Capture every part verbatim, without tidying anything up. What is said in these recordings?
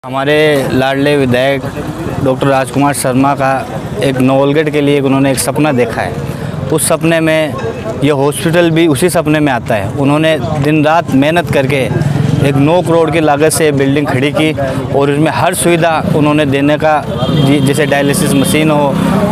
हमारे लाडले विधायक डॉक्टर राजकुमार शर्मा का एक नवलगढ़ के लिए उन्होंने एक सपना देखा है। उस सपने में ये हॉस्पिटल भी उसी सपने में आता है। उन्होंने दिन रात मेहनत करके एक नौ करोड़ की लागत से बिल्डिंग खड़ी की और उसमें हर सुविधा उन्होंने देने का, जैसे डायलिसिस मशीन हो,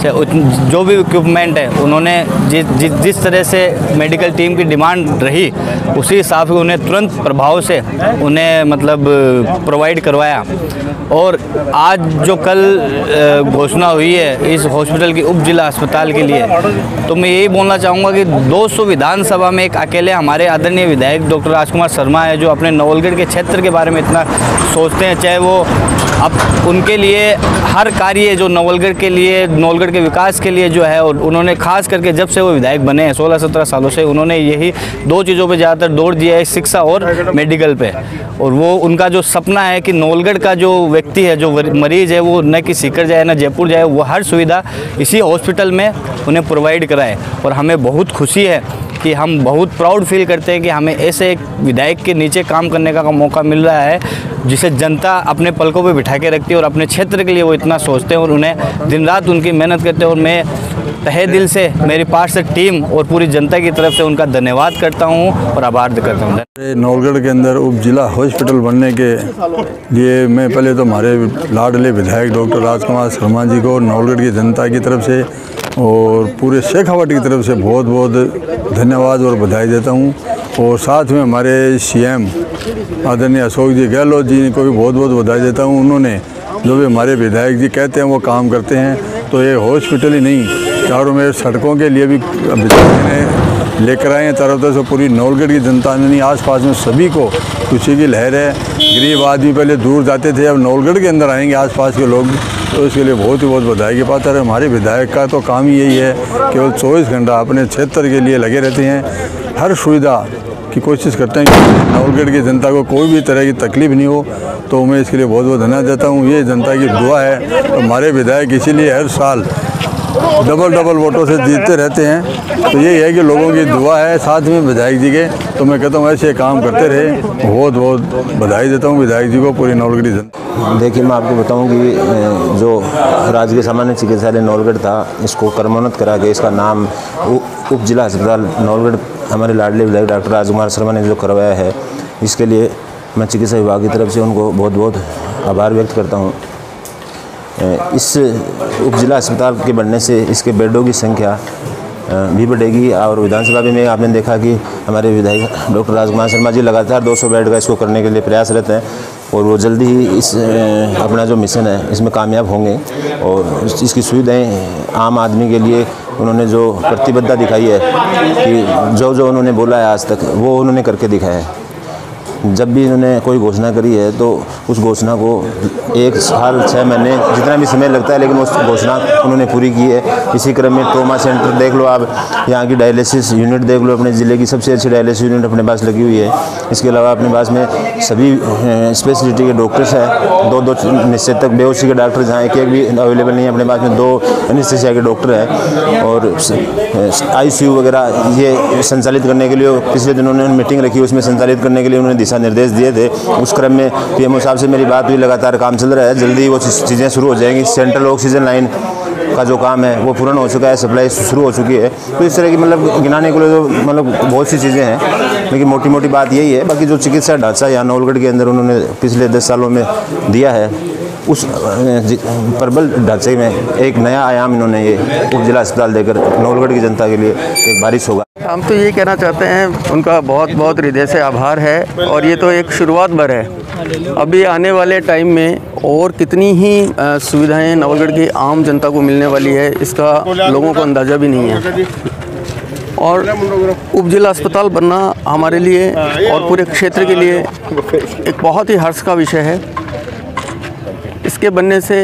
जो भी इक्विपमेंट है, उन्होंने जिस जिस जिस तरह से मेडिकल टीम की डिमांड रही उसी हिसाब से उन्हें तुरंत प्रभाव से उन्हें मतलब प्रोवाइड करवाया। और आज जो कल घोषणा हुई है इस हॉस्पिटल की उप जिला अस्पताल के लिए, तो मैं यही बोलना चाहूँगा कि दो सौ विधानसभा में एक अकेले हमारे आदरणीय विधायक डॉक्टर राजकुमार शर्मा है जो अपने नवलगढ़ के क्षेत्र के बारे में इतना सोचते हैं। चाहे वो अब उनके लिए हर कार्य जो नवलगढ़ के लिए, नवलगढ़ के विकास के लिए जो है, और उन्होंने खास करके जब से वो विधायक बने हैं सोलह सत्रह सालों से, उन्होंने यही दो चीज़ों पे ज़्यादातर दौड़ दिया है, शिक्षा और मेडिकल पे। और वो उनका जो सपना है कि नवलगढ़ का जो व्यक्ति है, जो मरीज़ है, वो न कि सीकर जाए न जयपुर जाए, वो हर सुविधा इसी हॉस्पिटल में उन्हें प्रोवाइड कराए। और हमें बहुत खुशी है कि हम बहुत प्राउड फील करते हैं कि हमें ऐसे एक विधायक के नीचे काम करने का मौका मिल रहा है जिसे जनता अपने पलकों पे बिठा के रखती है और अपने क्षेत्र के लिए वो इतना सोचते हैं और उन्हें दिन रात उनकी मेहनत करते हैं। और मैं तहे दिल से मेरी पार्षद टीम और पूरी जनता की तरफ से उनका धन्यवाद करता हूं और आभार करता हूं। नवलगढ़ के अंदर उप जिला हॉस्पिटल बनने के लिए मैं पहले तो हमारे लाडले विधायक डॉक्टर राजकुमार शर्मा जी को नवलगढ़ की जनता की तरफ से और पूरे शेखावाट की तरफ से बहुत बहुत धन्यवाद और बधाई देता हूं। और साथ में हमारे सीएम आदरणीय अशोक जी गहलोत जी को भी बहुत बहुत बधाई देता हूं। उन्होंने जो भी हमारे विधायक जी कहते हैं वो काम करते हैं। तो ये हॉस्पिटल ही नहीं, चारों में सड़कों के लिए भी विधायक ने लेकर आए हैं तरह तरह से। पूरी नवलगढ़ की जनता ने नहीं, आस पास में सभी को खुशी की लहर है। गरीब आदमी पहले दूर जाते थे, अब नवलगढ़ के अंदर आएंगे आस पास के लोग, तो इसके लिए बहुत ही बहुत बधाई की पात्र है। हमारे विधायक का तो काम ही यही है, केवल चौबीस घंटा अपने क्षेत्र के लिए लगे रहते हैं। हर सुविधा की कोशिश करते हैं कि नवलगढ़ की जनता को कोई भी तरह की तकलीफ नहीं हो। तो मैं इसके लिए बहुत बहुत धन्यवाद देता हूँ। ये जनता की दुआ है। तो हमारे विधायक इसीलिए हर साल डबल डबल वोटों से जीतते रहते हैं। तो यही है कि लोगों की दुआ है साथ में विधायक जी के। तो मैं कहता हूँ ऐसे काम करते रहे। बहुत बहुत बधाई देता हूँ विधायक जी को, पूरी नवलगढ़ की जनता। देखिए, मैं आपको बताऊं कि जो राजकीय सामान्य चिकित्सालय नवलगढ़ था, इसको क्रमोन्नत करा के इसका नाम उप जिला अस्पताल नवलगढ़ हमारे लाडले विधायक डॉक्टर राजकुमार शर्मा ने जो करवाया है, इसके लिए मैं चिकित्सा विभाग की तरफ से उनको बहुत बहुत आभार व्यक्त करता हूं। इस उप जिला अस्पताल के बनने से इसके बेडों की संख्या भी बढ़ेगी। और विधानसभा में आपने देखा कि हमारे विधायक डॉक्टर राजकुमार शर्मा जी लगातार दो सौ बेड का इसको करने के लिए प्रयासरत हैं और वो जल्दी ही इस अपना जो मिशन है इसमें कामयाब होंगे। और इसकी सुविधाएं आम आदमी के लिए उन्होंने जो प्रतिबद्धता दिखाई है कि जो जो उन्होंने बोला है आज तक वो उन्होंने करके दिखाया है। जब भी इन्होंने कोई घोषणा करी है तो उस घोषणा को एक साल छः महीने जितना भी समय लगता है, लेकिन उस घोषणा उन्होंने पूरी की है। इसी क्रम में ट्रॉमा सेंटर देख लो, आप यहाँ की डायलिसिस यूनिट देख लो, अपने ज़िले की सबसे अच्छी डायलिसिस यूनिट अपने पास लगी हुई है। इसके अलावा अपने पास में सभी स्पेशलिटी के डॉक्टर्स हैं, दो दो निश्चित तक बेहोशी के डॉक्टर जहाँ एक एक भी अवेलेबल नहीं है, अपने पास में दो एनेस्थीसिया के डॉक्टर हैं। और आई सी यू वगैरह ये संचालित करने के लिए पिछले दिनों उन्होंने मीटिंग रखी, उसमें संचालित करने के लिए उन्होंने निर्देश दिए थे। उस क्रम में पीएमओ साहब से मेरी बात हुई, लगातार काम चल रहा है, जल्दी वो चीज़ें शुरू हो जाएंगी। सेंट्रल ऑक्सीजन लाइन का जो काम है वो पूर्ण हो चुका है, सप्लाई शुरू हो चुकी है। तो इस तरह की मतलब गिनाने के लिए तो मतलब बहुत सी चीज़ें हैं, लेकिन मोटी मोटी बात यही है। बाकी जो चिकित्सा ढांचा यहाँ नवलगढ़ के अंदर उन्होंने पिछले दस सालों में दिया है, उस प्रबल ढांचे में एक नया आयाम इन्होंने ये उप जिला अस्पताल देकर नवलगढ़ की जनता के लिए एक बारिश होगा। हम तो ये कहना चाहते हैं उनका बहुत बहुत हृदय से आभार है। और ये तो एक शुरुआत भर है, अभी आने वाले टाइम में और कितनी ही सुविधाएं नवलगढ़ की आम जनता को मिलने वाली है, इसका लोगों को अंदाज़ा भी नहीं है। और उप जिला अस्पताल बनना हमारे लिए और पूरे क्षेत्र के लिए एक बहुत ही हर्ष का विषय है। इसके बनने से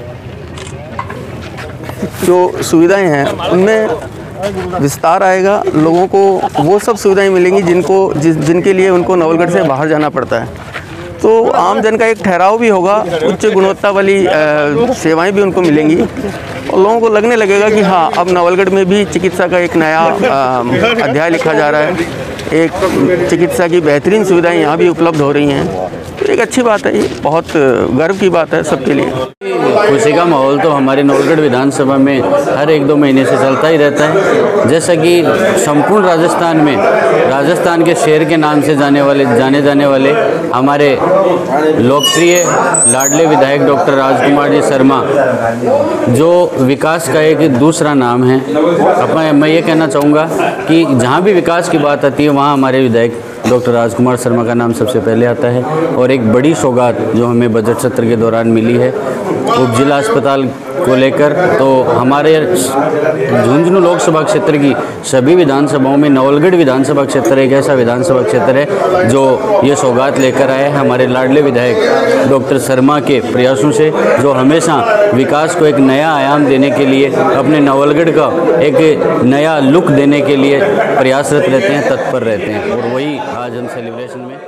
जो सुविधाएं हैं उनमें विस्तार आएगा, लोगों को वो सब सुविधाएं मिलेंगी जिनको जिस जिनके लिए उनको नवलगढ़ से बाहर जाना पड़ता है। तो आम जन का एक ठहराव भी होगा, उच्च गुणवत्ता वाली सेवाएं भी उनको मिलेंगी और लोगों को लगने लगेगा कि हाँ, अब नवलगढ़ में भी चिकित्सा का एक नया अध्याय लिखा जा रहा है। एक चिकित्सा की बेहतरीन सुविधाएं यहाँ भी उपलब्ध हो रही हैं। तो एक अच्छी बात है, ये बहुत गर्व की बात है सबके लिए। खुशी का माहौल तो हमारे नवलगढ़ विधानसभा में हर एक दो महीने से चलता ही रहता है। जैसा कि संपूर्ण राजस्थान में राजस्थान के शेर के नाम से जाने वाले जाने जाने वाले हमारे लोकप्रिय लाडले विधायक डॉक्टर राजकुमार जी शर्मा, जो विकास का एक दूसरा नाम है। अपना मैं ये कहना चाहूँगा कि जहाँ भी विकास की बात आती है वहाँ हमारे विधायक डॉक्टर राजकुमार शर्मा का नाम सबसे पहले आता है। और एक बड़ी सौगात जो हमें बजट सत्र के दौरान मिली है उप जिला अस्पताल को लेकर, तो हमारे झुंझुनू लोकसभा क्षेत्र की सभी विधानसभाओं में नवलगढ़ विधानसभा क्षेत्र एक ऐसा विधानसभा क्षेत्र है जो ये सौगात लेकर आए हैं हमारे लाडले विधायक डॉक्टर शर्मा के प्रयासों से, जो हमेशा विकास को एक नया आयाम देने के लिए, अपने नवलगढ़ का एक नया लुक देने के लिए प्रयासरत रहते हैं, तत्पर रहते हैं। और वही आज हम सेलिब्रेशन में